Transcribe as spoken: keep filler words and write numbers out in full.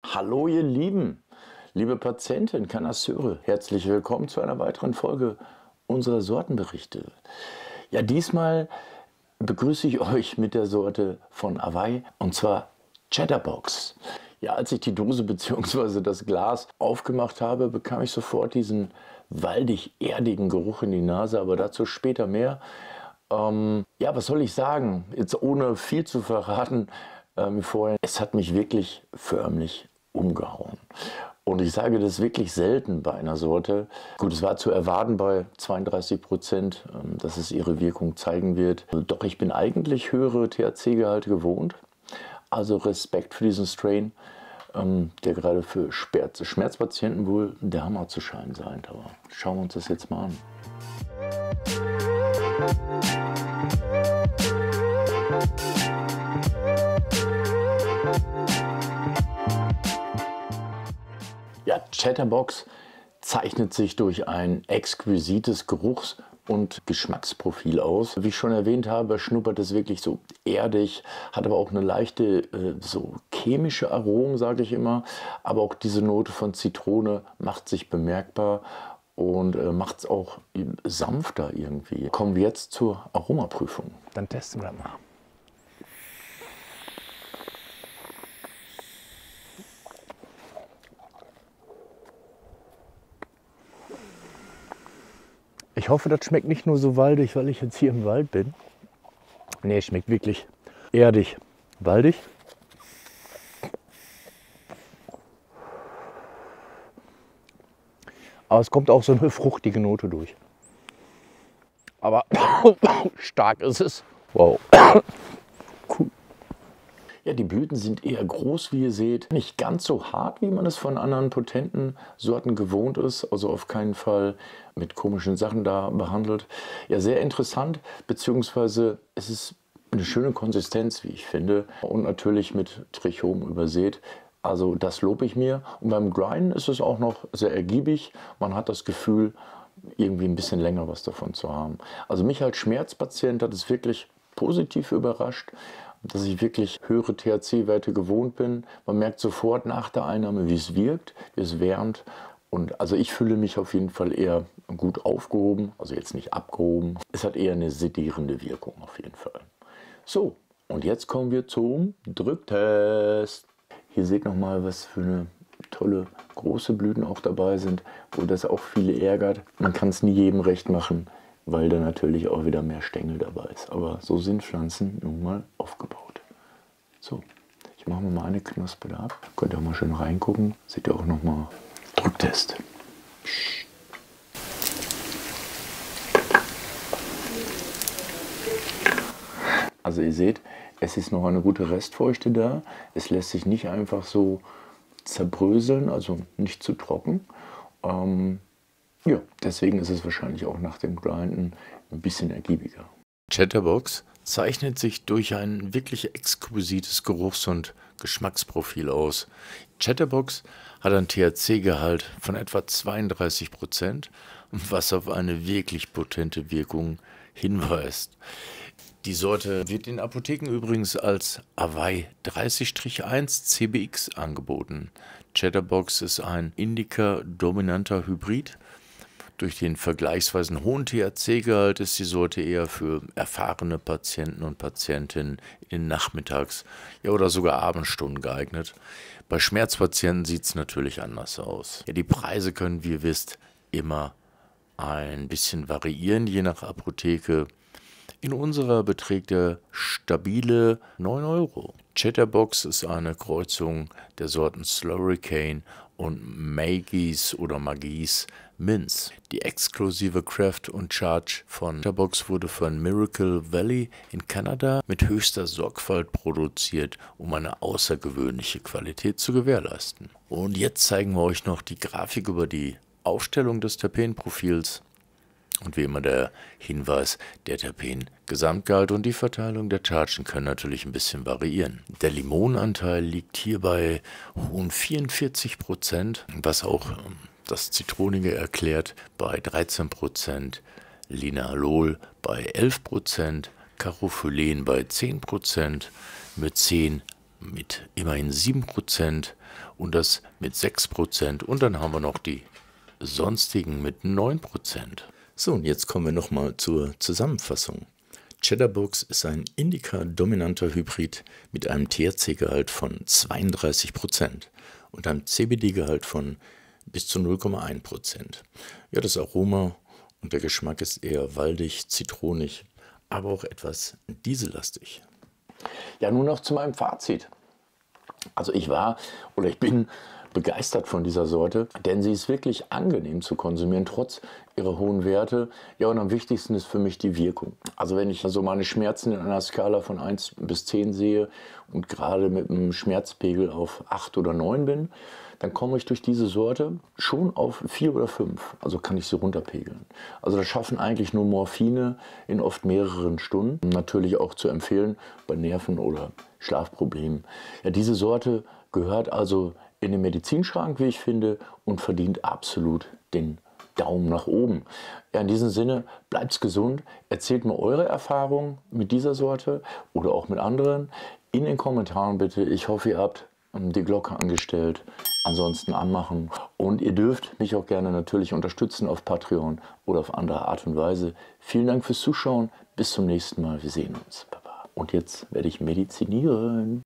Hallo ihr Lieben, liebe Patienten, Connoisseure, herzlich willkommen zu einer weiteren Folge unserer Sortenberichte. Ja, diesmal begrüße ich euch mit der Sorte von Hawaii und zwar Chatterbox. Ja, als ich die Dose bzw. das Glas aufgemacht habe, bekam ich sofort diesen waldig-erdigen Geruch in die Nase, aber dazu später mehr. Ähm, ja, was soll ich sagen? Jetzt ohne viel zu verraten, ähm, vorher, es hat mich wirklich förmlich umgehauen. Und ich sage das wirklich selten bei einer Sorte. Gut, es war zu erwarten bei zweiunddreißig Prozent, ähm, dass es ihre Wirkung zeigen wird. Doch ich bin eigentlich höhere T H C-Gehalte gewohnt. Also Respekt für diesen Strain, ähm, der gerade für Schmerzpatienten wohl der Hammer zu scheinen scheint. Aber schauen wir uns das jetzt mal an. Ja, Chatterbox zeichnet sich durch ein exquisites Geruchs- und Geschmacksprofil aus. Wie ich schon erwähnt habe, schnuppert es wirklich so erdig, hat aber auch eine leichte äh, so chemische Aromen, sage ich immer. Aber auch diese Note von Zitrone macht sich bemerkbar und äh, macht es auch sanfter irgendwie. Kommen wir jetzt zur Aromaprüfung. Dann testen wir mal. Ich hoffe, das schmeckt nicht nur so waldig, weil ich jetzt hier im Wald bin. Nee, es schmeckt wirklich erdig, waldig. Aber es kommt auch so eine fruchtige Note durch. Aber stark ist es. Wow. Cool. Ja, die Blüten sind eher groß, wie ihr seht. Nicht ganz so hart, wie man es von anderen potenten Sorten gewohnt ist. Also auf keinen Fall mit komischen Sachen da behandelt. Ja, sehr interessant, beziehungsweise es ist eine schöne Konsistenz, wie ich finde. Und natürlich mit Trichom übersät. Also das lobe ich mir. Und beim Grinden ist es auch noch sehr ergiebig. Man hat das Gefühl, irgendwie ein bisschen länger was davon zu haben. Also mich als Schmerzpatient hat es wirklich positiv überrascht, dass ich wirklich höhere T H C-Werte gewohnt bin. Man merkt sofort nach der Einnahme, wie es wirkt, wie es wärmt. Und also ich fühle mich auf jeden Fall eher gut aufgehoben, also jetzt nicht abgehoben. Es hat eher eine sedierende Wirkung auf jeden Fall. So, und jetzt kommen wir zum Drücktest. Hier seht noch mal, was für eine tolle große Blüten auch dabei sind, wo das auch viele ärgert. Man kann es nie jedem recht machen, weil da natürlich auch wieder mehr Stängel dabei ist. Aber so sind Pflanzen nun mal aufgebaut. So, ich mache mir mal eine Knospe da ab. Könnt ihr auch mal schön reingucken. Seht ihr auch noch mal Drücktest. Psst. Also ihr seht, es ist noch eine gute Restfeuchte da. Es lässt sich nicht einfach so zerbröseln, also nicht zu trocken. Ähm, ja, deswegen ist es wahrscheinlich auch nach dem Grinden ein bisschen ergiebiger. Chatterbox zeichnet sich durch ein wirklich exquisites Geruchs- und Geschmacksprofil aus. Chatterbox hat einen T H C-Gehalt von etwa zweiunddreißig Prozent, was auf eine wirklich potente Wirkung hinweist. Die Sorte wird in Apotheken übrigens als Hawaii dreißig eins C B X angeboten. Chatterbox ist ein Indica-dominanter Hybrid. Durch den vergleichsweise hohen T H C-Gehalt ist die Sorte eher für erfahrene Patienten und Patientinnen in den Nachmittags- ja, oder sogar Abendstunden geeignet. Bei Schmerzpatienten sieht es natürlich anders aus. Ja, die Preise können, wie ihr wisst, immer ein bisschen variieren, je nach Apotheke. In unserer beträgt er stabile neun Euro. Chatterbox ist eine Kreuzung der Sorten Slurricane und Maggie's oder Maggie's Minz. Die exklusive Craft und Charge von Chatterbox wurde von Miracle Valley in Kanada mit höchster Sorgfalt produziert, um eine außergewöhnliche Qualität zu gewährleisten. Und jetzt zeigen wir euch noch die Grafik über die Aufstellung des Terpenprofils. Und wie immer der Hinweis, der Terpen-Gesamtgehalt und die Verteilung der Chargen können natürlich ein bisschen variieren. Der Limonenanteil liegt hier bei hohen vierundvierzig Prozent, was auch das Zitronige erklärt, bei dreizehn Prozent, Linalol bei elf Prozent, Caryophyllene bei zehn Prozent, Mycen mit immerhin sieben Prozent und das mit sechs Prozent. Und dann haben wir noch die sonstigen mit neun Prozent. So, und jetzt kommen wir nochmal zur Zusammenfassung. Cheddar Box ist ein Indica-dominanter Hybrid mit einem T H C-Gehalt von zweiunddreißig Prozent und einem C B D-Gehalt von bis zu null Komma eins Prozent. Ja, das Aroma und der Geschmack ist eher waldig, zitronig, aber auch etwas diesellastig. Ja, nun noch zu meinem Fazit. Also ich war oder ich bin begeistert von dieser Sorte, denn sie ist wirklich angenehm zu konsumieren, trotz ihrer hohen Werte. Ja, und am wichtigsten ist für mich die Wirkung. Also wenn ich also meine Schmerzen in einer Skala von eins bis zehn sehe und gerade mit einem Schmerzpegel auf acht oder neun bin, dann komme ich durch diese Sorte schon auf vier oder fünf. Also kann ich sie runterpegeln. Also das schaffen eigentlich nur Morphine in oft mehreren Stunden. Natürlich auch zu empfehlen bei Nerven- oder Schlafproblemen. Ja, diese Sorte gehört also in den Medizinschrank, wie ich finde, und verdient absolut den Daumen nach oben. Ja, in diesem Sinne, bleibt's gesund, erzählt mir eure Erfahrungen mit dieser Sorte oder auch mit anderen in den Kommentaren bitte. Ich hoffe, ihr habt die Glocke angestellt, ansonsten anmachen und ihr dürft mich auch gerne natürlich unterstützen auf Patreon oder auf andere Art und Weise. Vielen Dank fürs Zuschauen, bis zum nächsten Mal, wir sehen uns. Baba. Und jetzt werde ich medizinieren.